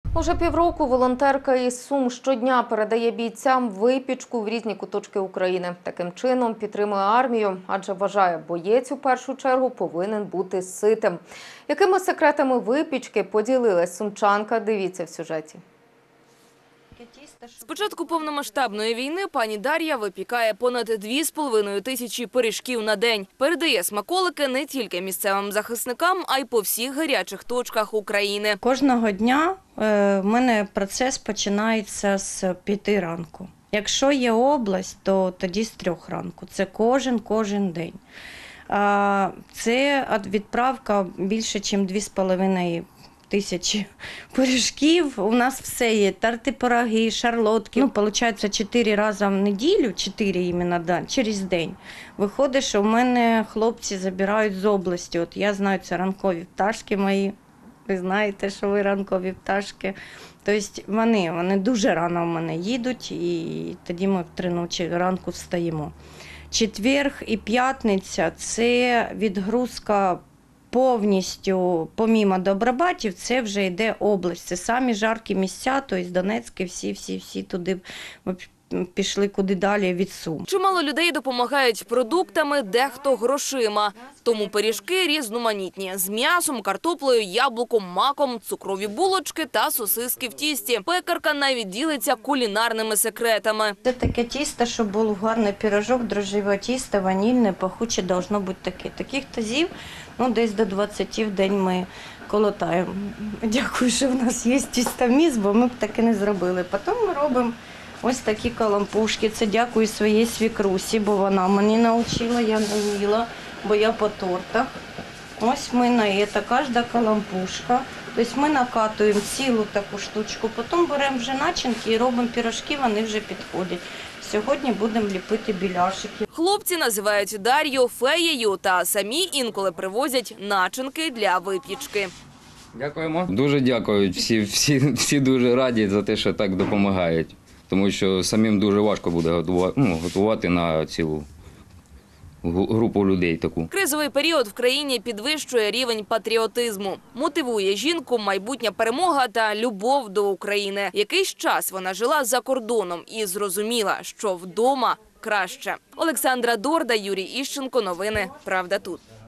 Уже півроку волонтерка із Сум щодня передає бійцям випічку в різні куточки України. Таким чином підтримує армію, адже вважає, боєць у першу чергу повинен бути ситим. Якими секретами випічки поділилась сумчанка, дивіться в сюжеті. З початку повномасштабної війни пані Дар'я випікає понад 2,5 тисячі пиріжків на день. Передає смаколики не тільки місцевим захисникам, а й по всіх гарячих точках України. Кожного дня в мене процес починається з 5 ранку. Якщо є область, то тоді з 3 ранку. Це кожен день. Це відправка більше, ніж 2,5 тисячі пиріжків. У нас все є. Торти, пироги, шарлотки. Виходить, 4 рази в неділю, 4 іменно, через день. Виходить, що в мене хлопці забирають з області. От я знаю, це ранкові пташки мої. Ви знаєте, що ви ранкові пташки. Тобто вони дуже рано в мене їдуть, і тоді ми в 3 ночі ранку встаємо. Четверг і п'ятниця – це відгрузка повністю, помімо Добробатів, це вже йде область. Це самі жаркі місця, тобто Донецьке, всі туди пішли куди далі від Сум. Чимало людей допомагають продуктами, дехто грошима. Тому пиріжки різноманітні – з м'ясом, картоплею, яблуком, маком, цукрові булочки та сосиски в тісті. Пекарка навіть ділиться кулінарними секретами. Це таке тісто, щоб був гарний пиріжок, дрожжеве тісто, ванільне, пахуче, должно бути таке. Таких тазів десь до 20 в день ми колотаємо. Дякую, що в нас є тістоміс, бо ми б таке не зробили. Потім ми робимо ось такі калампушки. Це дякую своїй свікрусі, бо вона мені навчила, я не вміла, бо я по тортах. Ось ми на це, кожна калампушка. Тобто ми накатуємо цілу таку штучку, потім беремо вже начинки і робимо пиріжки, вони вже підходять. Сьогодні будемо ліпити біляшики. Хлопці називають Дар'ю феєю та самі інколи привозять начинки для випічки. Дякуємо. Дуже дякують. Всі дуже раді за те, що так допомагають. Тому що самим дуже важко буде готувати на цілу групу людей таку. Кризовий період в країні підвищує рівень патріотизму. Мотивує жінку майбутня перемога та любов до України. Якийсь час вона жила за кордоном і зрозуміла, що вдома краще. Олександра Дорда, Юрій Іщенко. Новини «Правда тут».